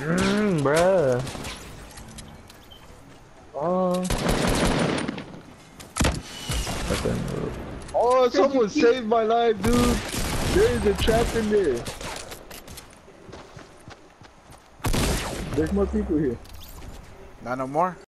Bruh. Oh. Oh, someone saved my life, dude. There is a trap in there. There's more people here. Not no more.